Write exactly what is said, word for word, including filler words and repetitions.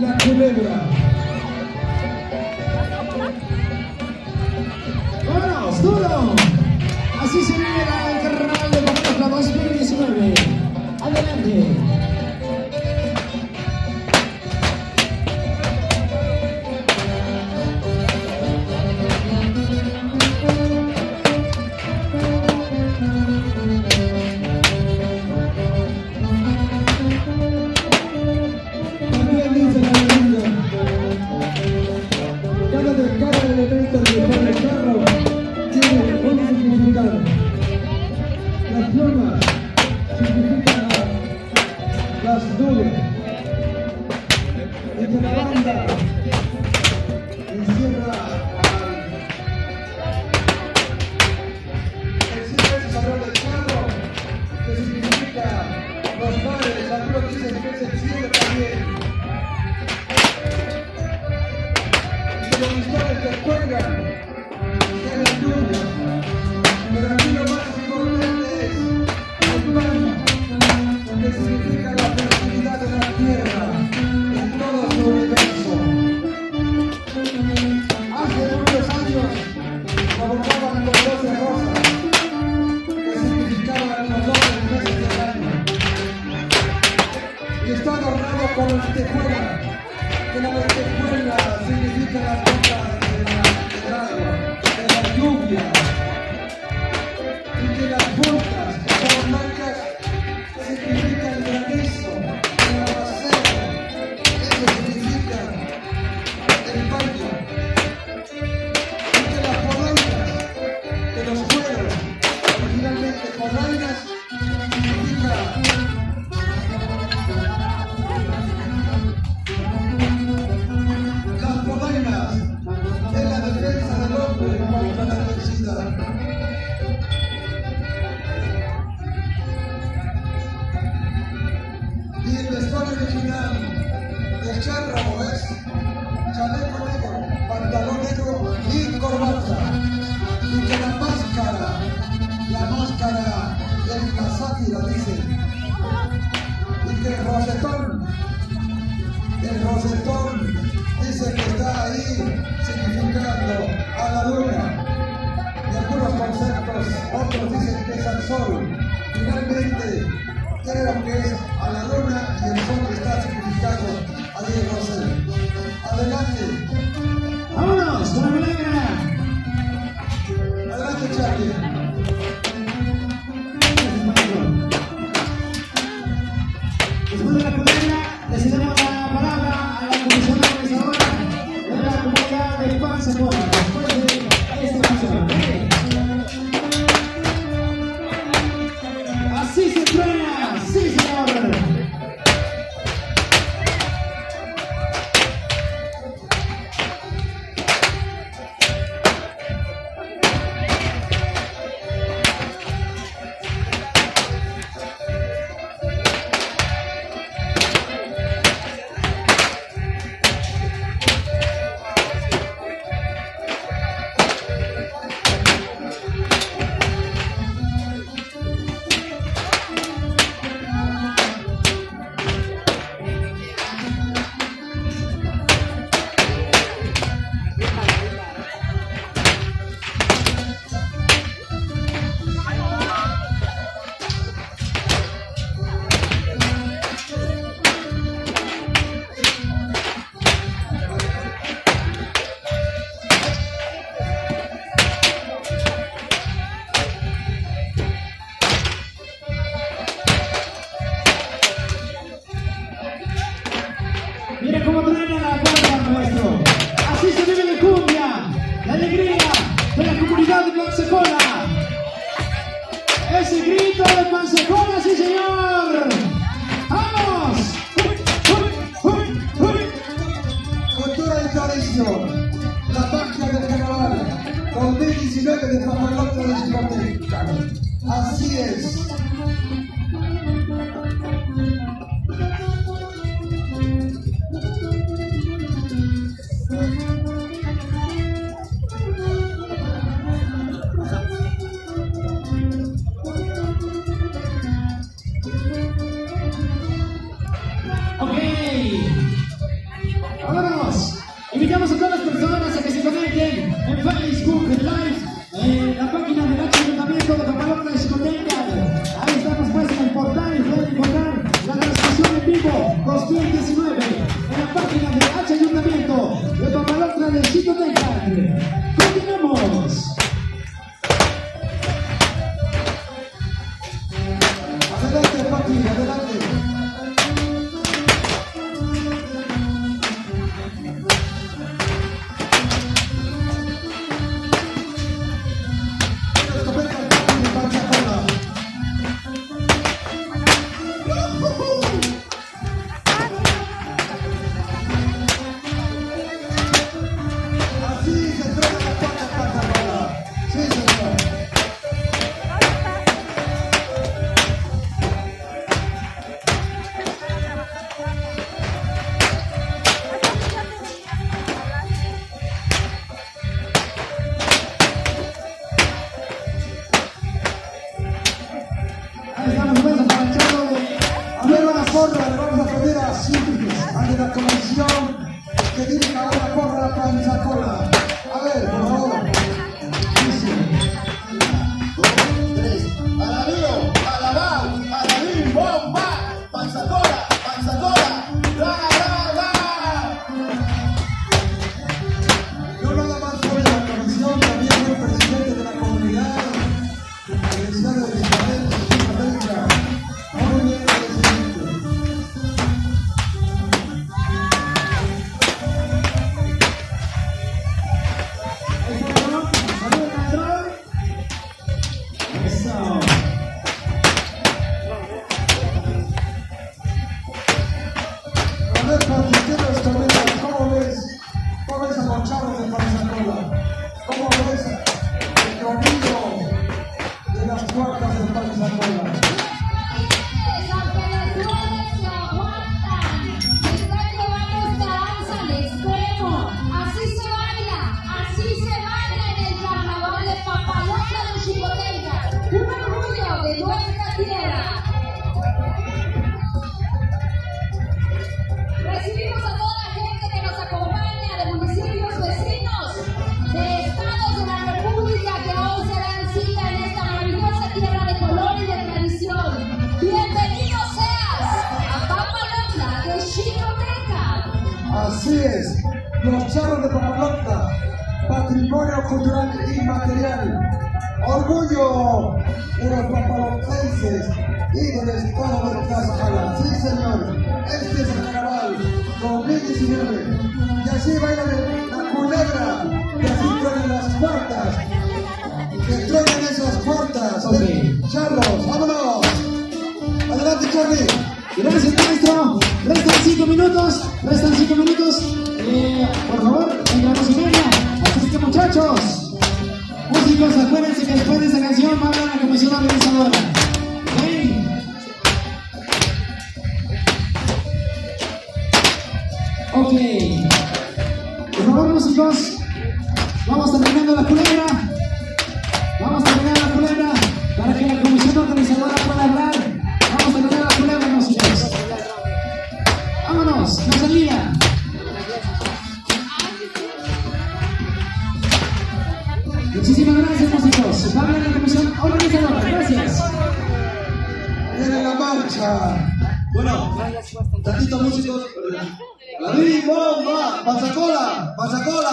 La culebra. ¡Vámonos, duro! Así se vive el Carnaval de Pomotla dos mil diecinueve. Adelante. Así es. dos mil diecinueve en la página de H Ayuntamiento de Papalotla de Xicotenca. Continuamos. Adelante, Pati, adelante. Ante la comisión que dirige ahora por la Panzacola. A ver, por favor. Dice. Dos, tres. Alabío, alabá, alabí, bomba, Panzacola, Panzacola, ra, ra, ra. No nada más fue la comisión, también fue el presidente de la comunidad, el licenciado de Isabel, América. Muy bien, presidente. Recibimos a toda la gente que nos acompaña de municipios vecinos, de estados de la República que hoy se dan cita en esta maravillosa tierra de color y de tradición. Bienvenido seas a Papalotla de Xicotenca. Así es, los charros de Papalotla, patrimonio cultural inmaterial, orgullo de los papalotlenses y del estado de Tlaxcala. Sí, señor, este es el carnaval dos mil diecinueve. Y así bailan la culebra, y así truenan las puertas, que truenan esas puertas. Ok. Charlos, vámonos. Adelante, Charlie. Gracias, maestro. Restan cinco minutos. Restan cinco minutos. Eh, por favor, en la musiquería. Así que, muchachos, músicos, acuérdense que después de esta canción va a hablar la comisión organizadora. ¿Ok? Ok. Por favor, músicos, vamos terminando la culebra. Vamos terminando la culebra para que la comisión organizadora pueda hablar. Vamos terminando la culebra, músicos. Vámonos, no se lía. Muchísimas gracias, músicos. Va a hablar la comisión organizadora. Gracias. Viene la marcha. Bueno, tantito músicos. Alabí, bomba, Panzacola, Panzacola.